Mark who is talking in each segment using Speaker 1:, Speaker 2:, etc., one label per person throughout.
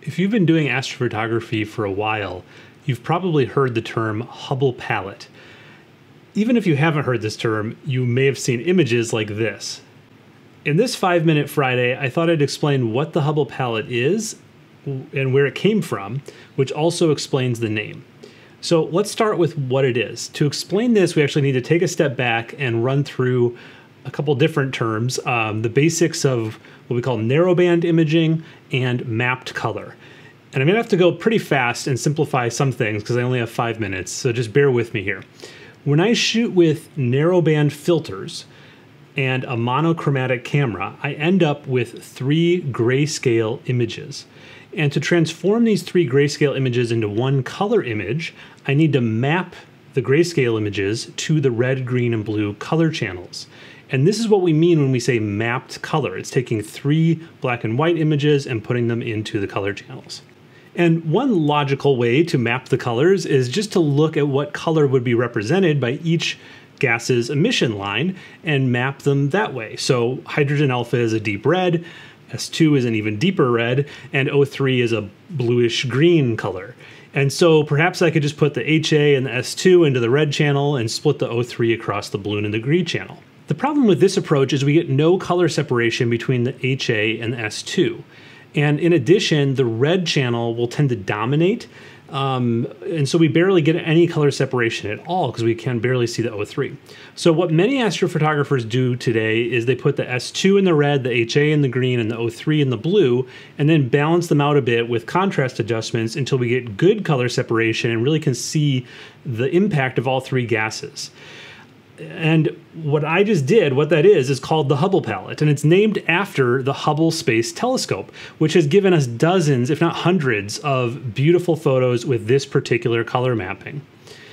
Speaker 1: If you've been doing astrophotography for a while, you've probably heard the term Hubble palette. Even if you haven't heard this term, you may have seen images like this. In this 5-Minute Friday, I thought I'd explain what the Hubble palette is and where it came from, which also explains the name. So let's start with what it is. To explain this, we actually need to take a step back and run through a couple different terms, the basics of what we call narrowband imaging and mapped color. And I'm gonna have to go pretty fast and simplify some things because I only have 5 minutes, so just bear with me here. When I shoot with narrowband filters and a monochromatic camera, I end up with 3 grayscale images. And to transform these 3 grayscale images into one color image, I need to map the grayscale images to the red, green, and blue color channels. And this is what we mean when we say mapped color. It's taking 3 black and white images and putting them into the color channels. And one logical way to map the colors is just to look at what color would be represented by each gas's emission line and map them that way. So hydrogen alpha is a deep red, S2 is an even deeper red, and O3 is a bluish green color. And so perhaps I could just put the HA and the S2 into the red channel and split the O3 across the blue and the green channel. The problem with this approach is we get no color separation between the HA and the S2. And in addition, the red channel will tend to dominate. And so we barely get any color separation at all because we can barely see the O3. So what many astrophotographers do today is they put the S2 in the red, the HA in the green, and the O3 in the blue, and then balance them out a bit with contrast adjustments until we get good color separation and really can see the impact of all 3 gases. And what I just did, what that is called the Hubble palette, and it's named after the Hubble Space Telescope, which has given us dozens, if not hundreds, of beautiful photos with this particular color mapping.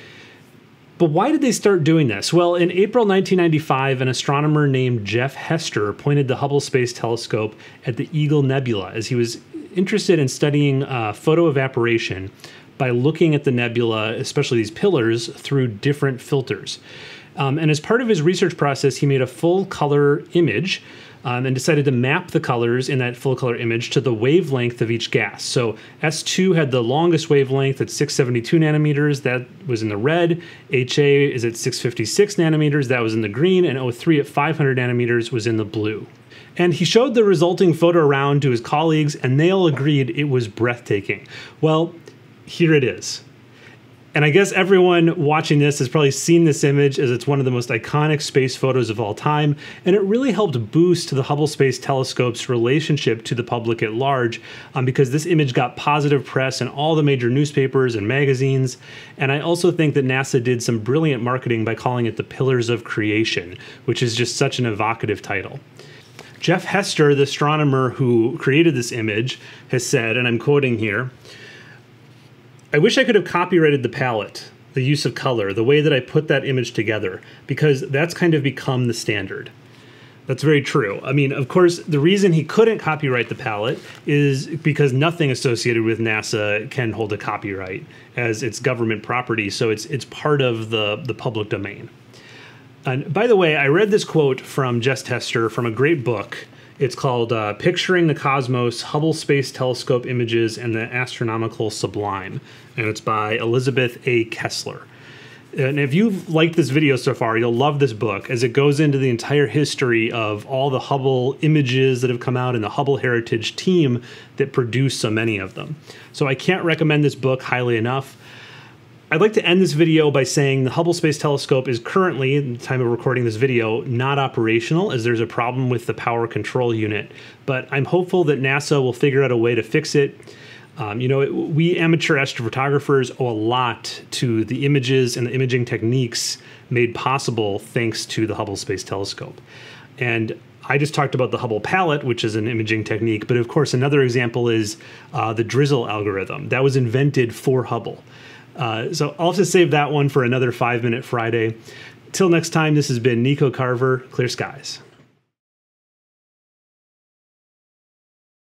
Speaker 1: But why did they start doing this? Well, in April 1995, an astronomer named Jeff Hester pointed the Hubble Space Telescope at the Eagle Nebula as he was interested in studying photo evaporation by looking at the nebula, especially these pillars, through different filters. And as part of his research process, he made a full color image and decided to map the colors in that full color image to the wavelength of each gas. So S2 had the longest wavelength at 672 nanometers, that was in the red. HA is at 656 nanometers, that was in the green, and O3 at 500 nanometers was in the blue. And he showed the resulting photo around to his colleagues, and they all agreed it was breathtaking. Well, here it is. And I guess everyone watching this has probably seen this image as it's one of the most iconic space photos of all time, and it really helped boost the Hubble Space Telescope's relationship to the public at large because this image got positive press in all the major newspapers and magazines. And I also think that NASA did some brilliant marketing by calling it the Pillars of Creation, which is just such an evocative title. Jeff Hester, the astronomer who created this image, has said, and I'm quoting here, "I wish I could have copyrighted the palette, the use of color, the way that I put that image together, because that's kind of become the standard." That's very true. I mean, of course, the reason he couldn't copyright the palette is because nothing associated with NASA can hold a copyright, as it's government property, so it's part of the public domain. And by the way, I read this quote from Jeff Hester from a great book. It's called Picturing the Cosmos, Hubble Space Telescope Images and the Astronomical Sublime. And it's by Elizabeth A. Kessler. And if you've liked this video so far, you'll love this book as it goes into the entire history of all the Hubble images that have come out and the Hubble Heritage team that produced so many of them. So I can't recommend this book highly enough. I'd like to end this video by saying the Hubble Space Telescope is currently, at the time of recording this video, not operational as there's a problem with the power control unit, but I'm hopeful that NASA will figure out a way to fix it. We amateur astrophotographers owe a lot to the images and the imaging techniques made possible thanks to the Hubble Space Telescope. And I just talked about the Hubble palette, which is an imaging technique, but of course another example is the drizzle algorithm. That was invented for Hubble. So I'll have to save that one for another 5-Minute Friday. Till next time, this has been Nico Carver, Clear Skies.